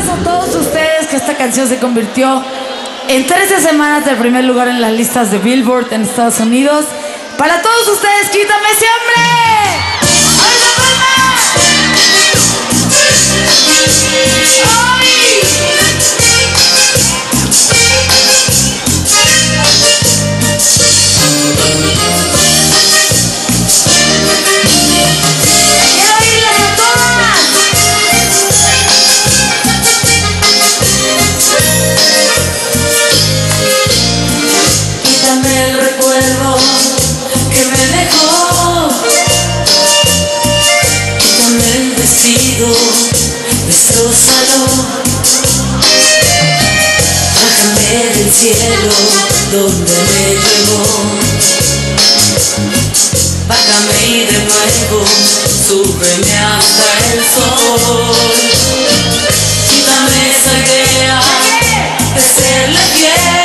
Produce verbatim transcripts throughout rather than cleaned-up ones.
a todos ustedes que esta canción se convirtió en trece semanas del primer lugar en las listas de Billboard en Estados Unidos. Para todos ustedes, ¡quítame ese hambre! ¡Ay, la palma! ¡Ay! El recuerdo que me dejó, quítame el vestido, destrózalo, bájame del cielo donde me llevó, bájame y de nuevo súbeme hasta el sol, quítame esa idea de serle fiel.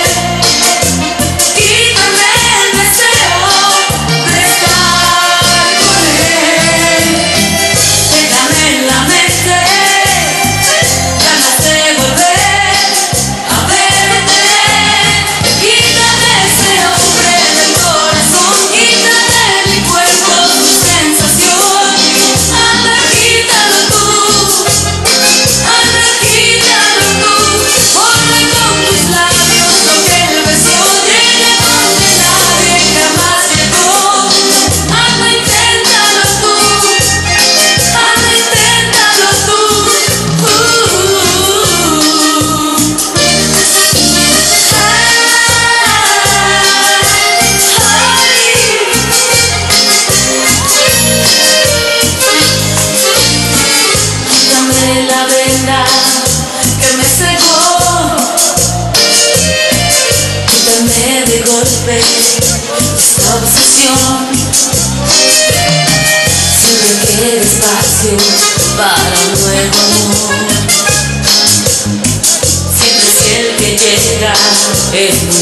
Que me cegó, quítame de golpe esta obsesión, siempre quiero espacio para un nuevo amor, siempre si el que llega es muy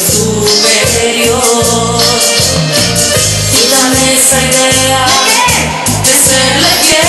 superior, quítame esa idea de serle fiel.